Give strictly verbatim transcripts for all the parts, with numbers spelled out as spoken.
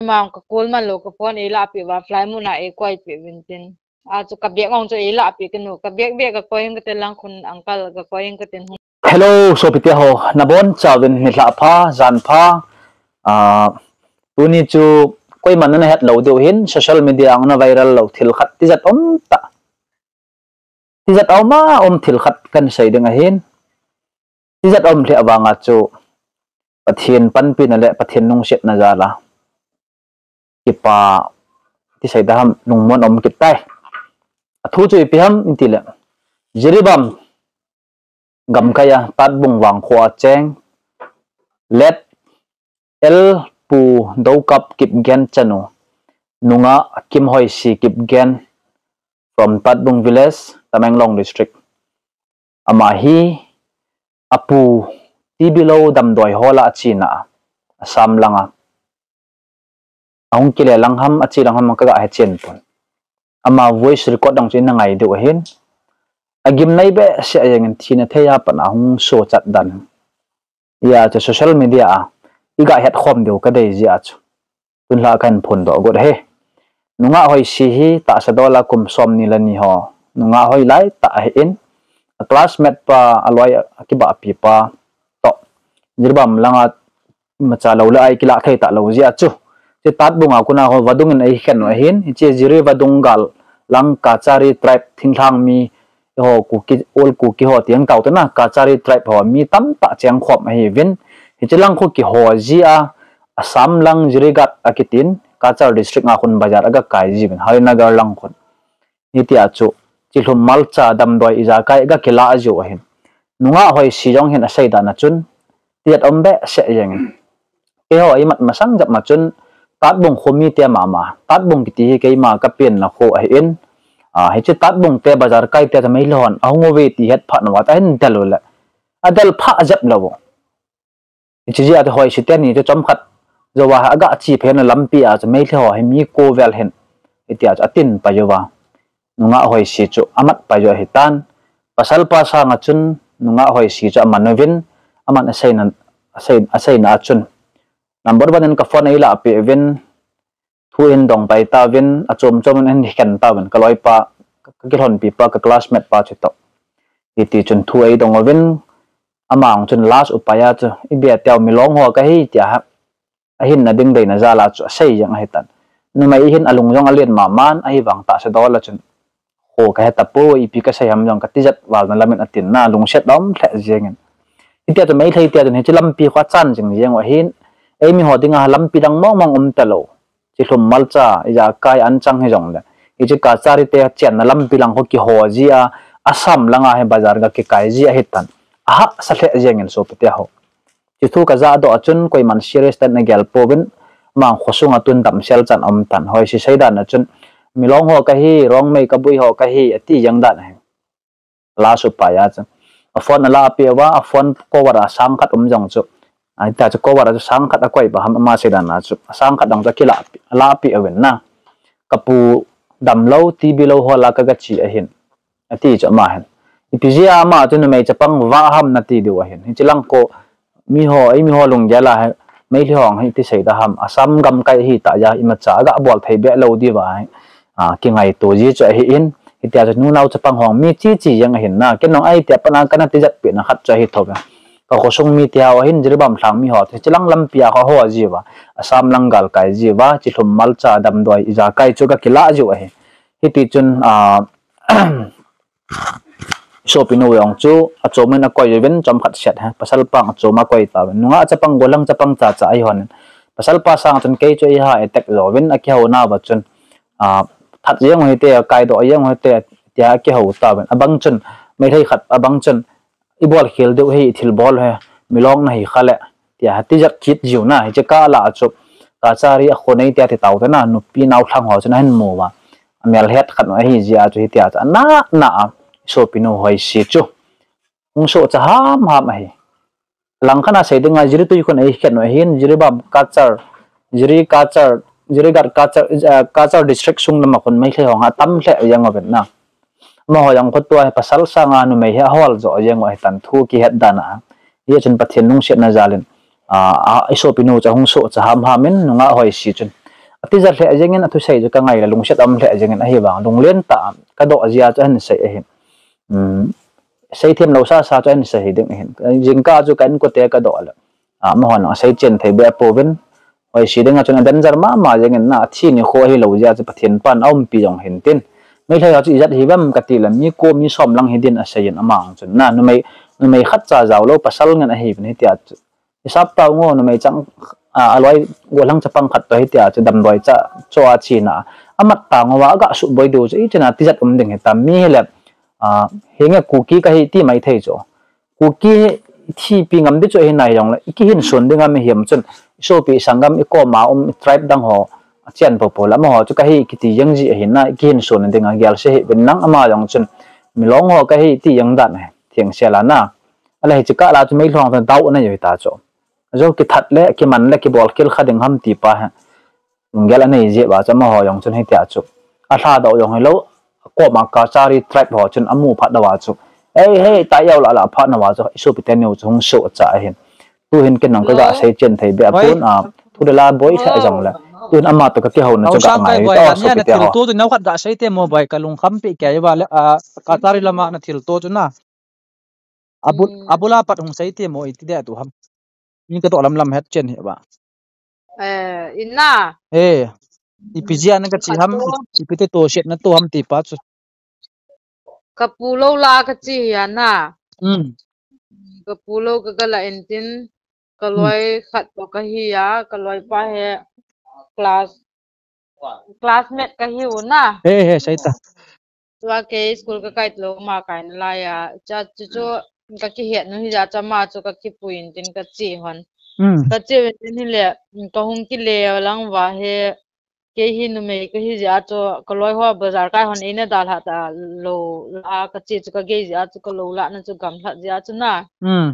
mang ka kul man lo ka pon e la pi wa fly mu na e kwai pi vintin a chu ka biak ong chu e la pi kanu ka biak biak ka koing ka telang khun angkal ka koing ka ten hello so pitia ho nabon chawin ni la pha zan pha a tuni chu koi man na het lo deu hin social media ang na viral lo thil khat ti zat om ta ti zat oma om thil khat kan sei ding a hin ti zat om le awanga chu pathian pan pin le pathian nung set na zala kipa ti sei da ham nung mon om kip tai thu chu pi ham intile jiribam gam kaya tatbung wang khwa cheng let el pu do kap kipgen chanu nunga Ng Hoishi kipgen from tatbung village tamenglong district Amahi apu ti below dam doi hola china sam langa aung kile langham achi langham ka ga he chen pon ama voice record dang chin ngai de hin agim nai be se yang thina theya pan ahung so chat dan ya cha social media iga het khom deu ka dei ji achu tun la kan phun do god he nunga hoi si hi ta sa dola kum som ni la ni ho nunga hoi lai ta he in a classmate pa aloi akiba pi pa to jirbam langa macha lo la ai kila khai ta lo ji achu che tat bunga kuna ho wadung nei khen no hin che jiri wadung gal lang ka chari tribe thingthang mi ho ku ki ol ku ki ho tiang tau ta na ka chari tribe ho mi tam ta chang khop hi vin hi chilang khu ki ho ji a asam lang jirigat akitin kachar district nga khun bazar aga kai ji ben harinagar lang khun ni ti achu chilhum malcha dam doi iza kai ga kila ajo hin nunga hoi si jong hin asai da na chun tiat ombe se yang ke ho ai mat masang jap ma chun tatbung khomi te mama tatbung ki ti ke ma ka pen na kho a in a he che tatbung te bazar kai te mai lon ahungo ve ti het pha na wa ta hin dalula adal pha jap lawo chi ji at hoi si te ni to chom khat zowa aga chi phen lampi a mai le ho he mi ko vel hen itia atin pa yowa nunga hoi si chu amat pa yo hitan pasal pa sa nga chun nunga hoi si chu manovin aman asai na asai asai na chun number one ka phone ai la pe vin thu in dong pai ta vin achom chom an hikan ta ban kaloi pa ka hon pi pa ka classmate pa chito iti chun thu ai dong vin amang chun last upaya chu ibia tel milong ho ka hi tia ahin na ding dei na zala chu sei yang hitan nu mai hin alung jong alien ma man ai wang ta se dola chun ho ka heta po ipi ka sai ham jong ka tijat wal na lamin atin na lung set dom the jengin itia chu mai thei tia chun he chu lampi khwa chan jing jeng wa hin ei mi ho dinga lampi dang mong mong um talo chi hlum malcha ija kai an chang he jong le i chu ka chari te chen na lampi lang ho ki ho ji a asam langa he bazar ga ki kai ji a hitan aha sa the jengin so pete ho chi thu ka za do achun koi man serious tan na gel povin mang khosunga tun dam sel chan om tan hoi si saidan na chun milong ho ka hi rong mai ka bui ho ka hi ati yang dan he la su pa ya chu a phone la pe wa a phone ko wara sang khat um jong chu ai ta chu ko wara chu sang khat a koi ba ham ma saidan na chu sang khat dang cha kila la pi awen na kapu dam lo ti bi lo ho la ka ga chi a hin ati chu ma hen ipizia ma chu na mai chapang wa ham na ti du a hin chilang ko mi ho ai mi ho lung jala mai hong hi ti sei da ham asam gam kai hi ta ya ima cha ga bol thei be lo di wa a kinai to ji cha hi in itia cha nu nau chapang hong mi chi chi yang hin na ken nong ai tia pana kana ti jat pe na khat cha hi thoba ka khosung mi tia wa hin jiribam thlang mi ho te chilang lampia ho ho ji wa asam langal kai ji wa chi thum mal cha dam doi iza kai chu ga kila ju hi hi ti chun a so pinu yong chu a chomen a koi ven chom khat set ha pasal pang choma koi ta nunga chapang golang chapang cha cha ai hon pasal pa sang chun ke chu ha attack lo ven a ke ho na ba chun a that yeng hoi te kai do yeng hoi te tia ke ho ta ben abang chun mai thai khat abang chun i bol khel deu hi thil bol he milong na hi khale tia hati jat kit jiu na hi che ka la chu ka chari a khonei tia te tau ta na nu pi nau thlang ho chun han mo wa amel het khat ma hi jia chu hi tia cha na na so pinu hoi si chu ung so cha ham ham hi lang khana sei dinga jiri tu khon ai khen no hin jiri bam kachar jiri kachar jiri gar kachar kachar district sung lam khon mai khle honga tam hle yang oben na mo ho yang khotwa pasal sanga nu mai ha hol zo yang wa tan thu ki het dana ye chun pathian nung set na zalin a so pinu cha hung so cha ham hamin nunga hoi si chun ti zat le jengin athu sei ju ka ngai la lung set am le jengin a hi wang lung len ta ka do zia cha han sei hin um sei thêm lo sa sa cho anh sei ding hin jing ka chu kan ko te ka do la a ma hon sei chen thei be poven oi si ding a chon dan jar ma ma jengin na thi ni kho hi lo zia cha pathian pan om pi jong hin tin mai thai chu izat hi bam ka ti la mi ko mi som lang hi din a sei an amang chun na nu mai nu mai khat cha jaw lo pasal ngan a hi ni tia sap taw ngo nu mai chang a aloi go lang cha pang khat to hi tia chu dam roi cha cho a chi na amat ta ngwa ga su boi do chi chana ti zat um ding he ta mi le à hiện cookie cái tí mấy thấy cho cookie thì bị ngắm đi cho hiện này giống là cái hiện xuân đi ngắm hiểm chân số bị sang ngắm cái mà ông tribe đang họ chen bộ bộ lắm họ cho cái cái tí yang gì hiện nay cái hiện xuân đi ngắm gel sẽ bên nắng mà giống chân mình long họ cái tí yang đạn này thieng xe là na là chỉ cả là chúng mấy lòng thằng tàu này vậy ta cho rồi cái thật lẽ cái mình là cái ball kill khá đừng ham tí pa gel này dễ bảo cho mà họ giống chân hay tiệt cho à sao đâu giống hay lâu ko ma ka chari tribe ho chun amu phat dawa chu ei hei ta yaw la la phat na wa chu isu piten ne chung so cha hin tu hin ken nang ka ga sei chen thei be apun a thu de la boy tha jong la tun ama to ka ke ho na chu ga ngai to so pite ho tu nau khat ga sei te mobile ka lung kham pi ke wa a ka chari lama na thil to chu na abul abula pat hung sei te mo i ti de tu ham ni ka to lam lam het chen he ba eh inna eh ipizia na ka chi ham ipite to shet na to ham ti pa chu kapulo la ka chi ya na um kapulo ka la entin kaloi khat to ka hi ya kaloi pa he class classmate ka hi na he he sai ta tua ke school ka kai lo ma kai na la ya cha chu chu ka ki het nu hi ya cha ma chu ka ki puin tin ka chi hon um ka chi tin hi le ka hung ki le lang wa he ke hi nu me ka hi ja cho kaloi ho bazar kai hon ina dal ha ta lo la ka chi chu ka ge ja chu ka lo la na chu gam tha ja chu na um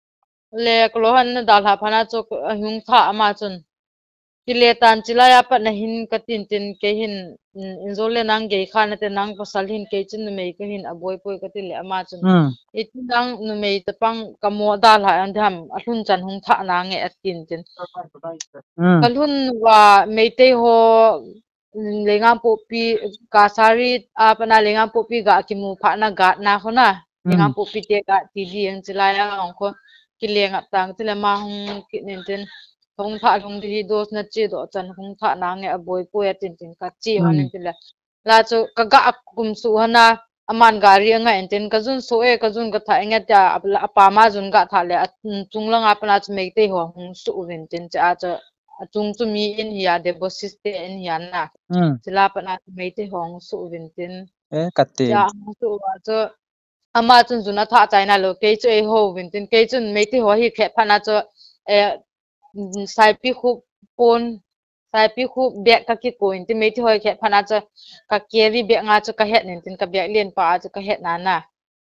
le ka lo han na dal ha phana chu hung tha ma chun ki le tan chila ya pa na hin ka tin tin ke hin inzole nang ge kha na te nang pasal hin ke chin nu me ka hin aboi poi ka ti le ama chun um it nang nu me te pang ka mo dal ha an dham a hlun chan hung tha na nge atin tin um kalhun wa meitei ho lenga po pi ka sari apana lenga po pi ga ki mu pha na ga na kho na lenga po pi te ga ti di ang chila ya ang kho ki lenga tang chila ma hung ki nin tin hung tha hung di dos na chi do chan hung tha na nge aboi po ya tin tin ka chi ho nin tila la chu ka ga kum su hana aman gari anga enten ka jun so e ka jun ka tha enga ta apa ma jun ga tha le chunglang apana ch meitei ho hung su win tin cha cha chung chu mi in hiya deposit te in hiya na um sila pa na meitei hong su vintin eh katin cha hong su wa cho ama chun juna tha chai na lo ke chu e ho vintin ke chun meitei ho hi khe phana cho e sai pi khu pon sai pi khu be ka ki ko in ti meitei ho khe phana cho ka keri be nga chu ka het nin tin ka be len pa chu ka het na na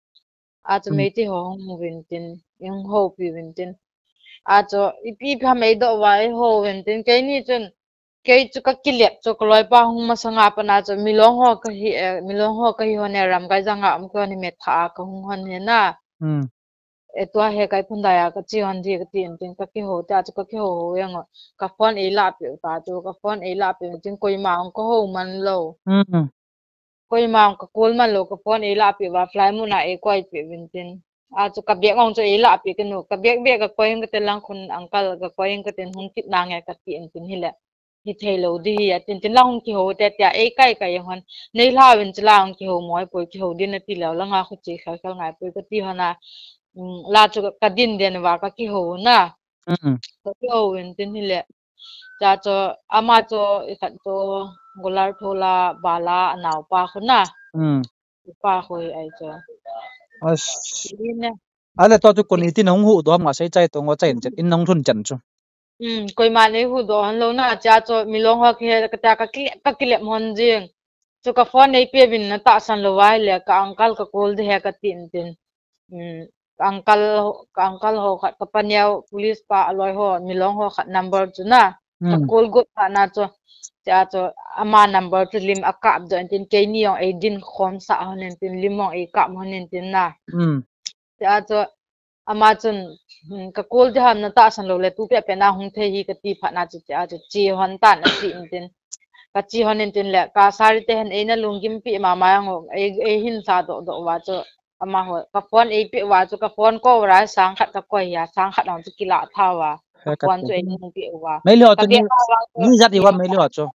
a chu meitei ho hong vintin yung ho pi vintin a cho ipi pha mai do wa e ho vintin ke ni chun ke chu ka kilep chu ka loi pa hung ma sanga pa na chu milong ho ka hi milong ho ka hi ho ne ram kai janga am ko ni me tha ka hung hon he na um e to he kai phun da ya ka chi hon ji ka tin tin ka ki ho ta chu ka ki ho yang ka phone e la pe ta chu ka phone e la pe tin koi ma ang ko ho man lo um koi ma ang ka kol man lo ka phone e la pe wa fly mu na e koi pe vin tin a chu ka bek ong chu e la pe ka nu ka bek bek ka koi ka te lang khun angkal ka koi ka ten hung kit na nge ka tin tin hi le hi thei lo di ya tin tin lang ki ho te tia e kai kai hon nei la win chla ang ki ho moi poi ki ho din na ti la nga khu chi kha kha ngai poi ka ti hona la chu ka din den wa ka ki ho na um ka ki ho win tin hi le cha cho ama cho i khat to golar thola bala naw pa khu na um pa khoi ai cho as in ne ale to tu kon itin hung hu do ma sei chai to ngo chai chet in nong thun chan chu um koi ma nei hu do han lo na cha cho mi long ho khe ka ta ka ki ka ki le mon jing chu ka phone nei pe bin na ta san lo wai le ka uncle ka call de he ka tin tin um uncle ka uncle ho khat ka panyao police pa aloi ho mi long ho khat number chu na ka um call go pa na cho cha cho ama number chu lim akap do tin ke ni ong e din khom sa honen tin limong e kap honen tin na um cha cho ama chun ka kol de han na ta san lo le tu pe pe na hung the hi ka ti pha na chi cha chi hon ta na ti tin ka chi honin tin le ka sari te han eina lungim pi ma ma ngo e e hin sa do do wa cho ama ho ka phone e pi wa cho ka phone ko ra sang khat ka ko ya sang khat ang chu kila tha wa ka he kat phone chu e ni pi wa mấy liều ka cho ge ni ma wa ni zat iwa mấy liều cho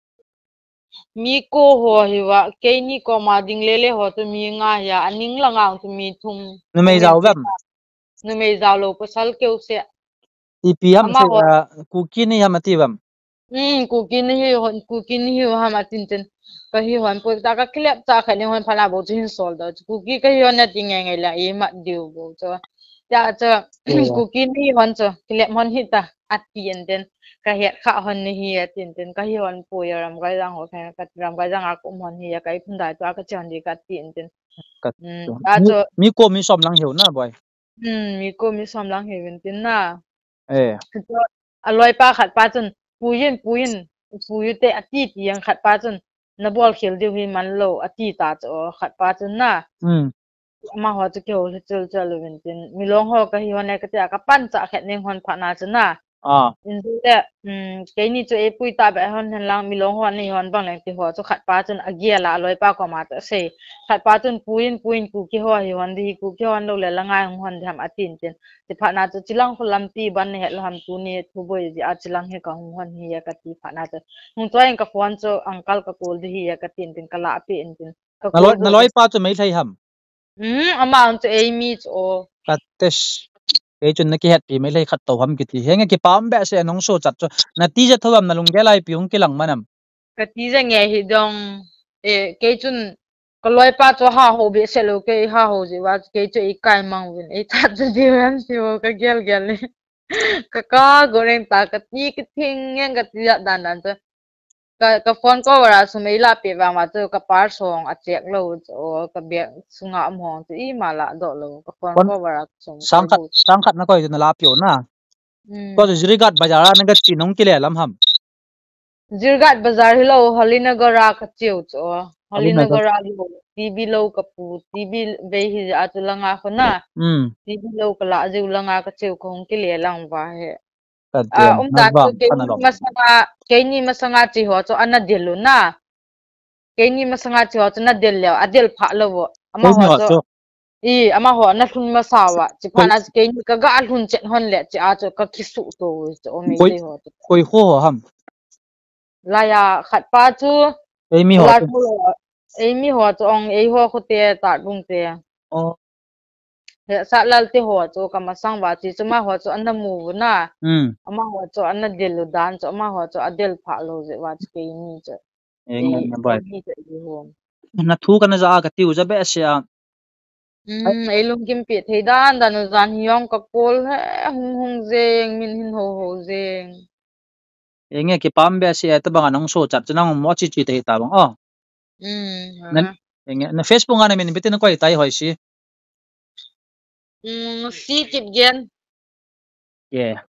mi ko ho hi wa ke ni ko ma ding le le ho tu mi nga ya aning la ngang tu mi thum nó mấy men giàu ti bem nu me zaw lo ko sal keu se ipi ham ama se ho cookie ni ham ati bem um kukin hi hon kukin hi ha ma tin tin ka hi hon po ta ka klep ta kha ni hon phala bo chin sol da kuki ka hi hon na ting ngai la e ma diu bo cho ta cho kukin hi hon cho klep hon hi ta atien den ka he kha hon ni hi tin tin ka hi hon po ya ram ga jang ho kha ka ram ga jang a ko hon hi ya kai phun dai to ka chan di ka tin tin kat um ta mi cho mi ko mi som lang hiểu na boy um mi ko mi som lang he vin tin na eh cho aloi pa khat pa chun puyin puyin puyu te ati ti yang khat pa chun na bol khel de hi man lo ati ta cho khat pa chun na um ma ho chu kyo chul chul win tin mi long ho ka hi hon ka ta ka pan cha khat ning hon pha na chun na à in du le um ke ni chu e pui ta ba hon han lang mi long ho ni hon bang lang ti ho chu khat pa chun agia la aloi pa ko ma ta se khat pa chun puyin puyin ku ki ho hi hon di ku ki hon lo le la ngai hon dham atin tin ti pha na chu chilang ko lampi ban he lo ham tu ni thu boi ji a chilang he ka hon hi ya ka ti pha na chu hung choi ka phone chu uncle ka kol di hi ya ka tin tin ka la pi in tin ka na kol loi du na loi pa cho mấy thầy ham um amount chu e mi chu kat tes cái chuyện này cái hết thì mấy lấy khát tàu hầm cái thì hiện cái pam bé sẽ nông số chặt cho na tí giờ thôi na lùng cái lại piung cái lăng mà nằm ka ti za nge hi dong e ke chun ka loi pa chu ha ho be se lo ke ha ho ji wa ke chu i kai mang win e ta chu di ram si wo ka gel gel ni ka ka goreng ta ka ti ki thing ngen ka ti ya dan dan chu ka ka phone ko wara su mei la pe wa ma chu ka par song a chek lo o ka be sunga am hong chu i ma la do lo ka phone con ko wara song sang kai khát bu sang khát nó coi nó là pion na có um rồi dưới gạt bây giờ nó cái chỉ nông cái lẻ lắm hầm Jirgat bazar hi lo Halinagara ka chiu cho alin này Halinagara lo tv lo ka pu tv ve hi atu langa ko na um tv lo ka la jiu langa ka chiu ko hong ki le lang wa he cái a tiền um nó ta chu vàng ke khăn ni lắm masanga ke ni masanga chi ho cho ana dilu na ke ni masanga chi ho cho na del le adel pha lo wo ama cái ho nhỏ cho cho i ama ho na thun masawa chi pha coi na ke ni ka ga hun chen hon le chi a cho ka kisu to cho o me coi te ho coi khô hầm la ya khat pa chu cái mi họ la cho thu ấy mi ho chong ấy ho khu te ta bung te oh he sa lal te ho cho kama sang wa chi chuma ho cho an mu na um ama ho cho an del dan cho ama ho cho adel pha lo je wa chi ke ni cho em e nghe e vậy ni cho i ho na thu cái này ra cái tiêu ra bé sẽ um ei lung kim pi thei dan dan zan hiong ka kol he hung hung jeng min hin ho ho jeng em nghe cái pam bé sẽ tập bằng nông số chặt cho nó mua chi chi thì ta bằng oh um nên ha em nghe na Facebook anh mình biết nó coi tay hỏi gì um si kipgen yeah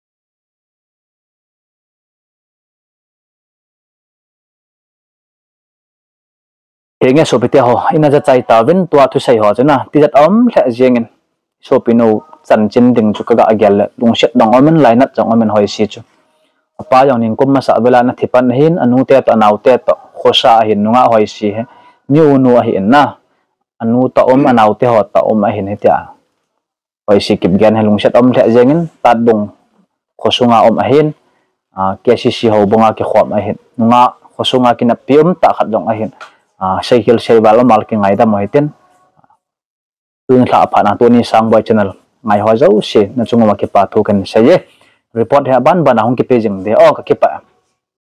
he nge so pete ho ina ja chai ta vin tua thu sai ho chana ti jat om thla jengin so pino chan chin ding chu ka ga agel lung shet dong omen line up chang omen hoi si chu apa yang ning kum ma sa bela na thipan hin anu te ta nau te to khosa hin nunga hoi si he nyu nu a hin na anu ta om anau te ho ta om a hin he tia hoi si kip gen he lung shet om thla jengin tatbung khosunga om a hin a ke si si ho bonga ke khom a hin nunga khosunga kina pium ta khat dong a hin à xây kêu xây vào mal cái ngày đó mới tin tôi thả phản anh tôi đi sang bài channel ngày hoa dấu xí nó chung mà cái pa thu cần xây report hệ ban ban hong cái page để oh cái pa